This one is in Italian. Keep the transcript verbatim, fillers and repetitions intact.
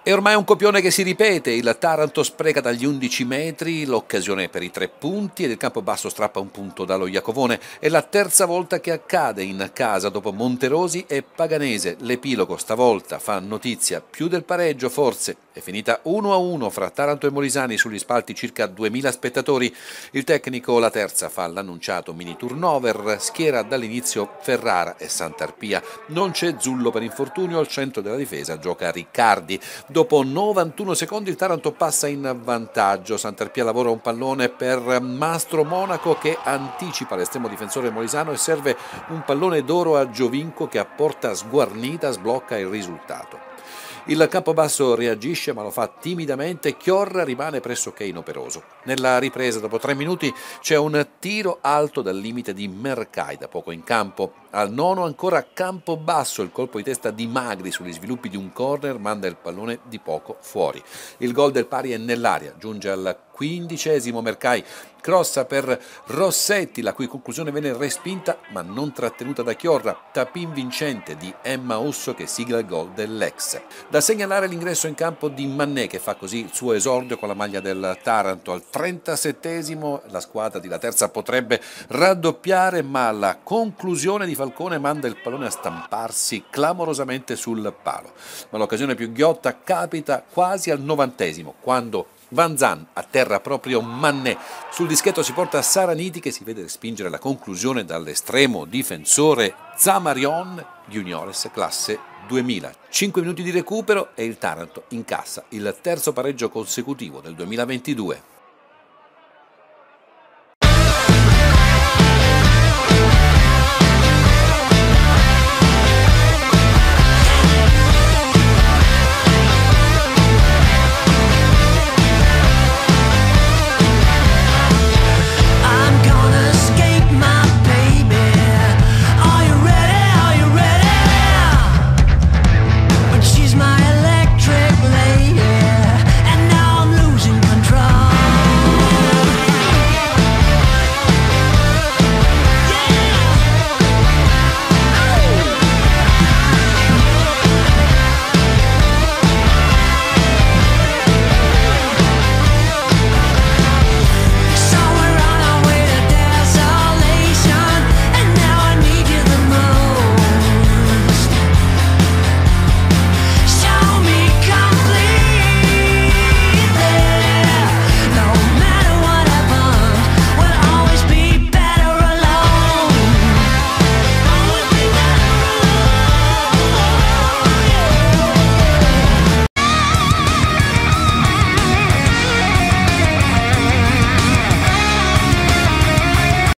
È ormai un copione che si ripete, il Taranto spreca dagli undici metri l'occasione per i tre punti ed il Campobasso strappa un punto dallo Iacovone. È la terza volta che accade in casa dopo Monterosi e Paganese. L'epilogo stavolta fa notizia, più del pareggio forse. È finita uno a uno fra Taranto e Molisani, sugli spalti circa duemila spettatori. Il tecnico la terza fa l'annunciato mini turnover, schiera dall'inizio Ferrara e Santarpia. Non c'è Zullo per infortunio, al centro della difesa gioca Riccardi. Dopo novantuno secondi il Taranto passa in vantaggio. Santarpia lavora un pallone per Mastro Monaco che anticipa l'estremo difensore molisano e serve un pallone d'oro a Giovinco che a porta sguarnita sblocca il risultato. Il Campobasso reagisce ma lo fa timidamente, Chiorra rimane pressoché inoperoso. Nella ripresa dopo tre minuti c'è un tiro alto dal limite di Mercai da poco in campo. Al nono ancora Campobasso, il colpo di testa di Magri sugli sviluppi di un corner manda il pallone di poco fuori. Il gol del pari è nell'aria, giunge al quindicesimo Mercai, crossa per Rossetti la cui conclusione venne respinta ma non trattenuta da Chiorra, tapin vincente di Emma Usso che sigla il gol dell'ex. Da segnalare l'ingresso in campo di Mannè che fa così il suo esordio con la maglia del Taranto. Al trentasettesimo la squadra di La Terza potrebbe raddoppiare ma alla conclusione di Falcone manda il pallone a stamparsi clamorosamente sul palo. Ma l'occasione più ghiotta capita quasi al novantesimo quando Vanzan atterra proprio Mannè. Sul dischetto si porta Saraniti che si vede respingere la conclusione dall'estremo difensore Zamarion Juniores classe duemila. cinque minuti di recupero e il Taranto incassa il terzo pareggio consecutivo del duemilaventidue.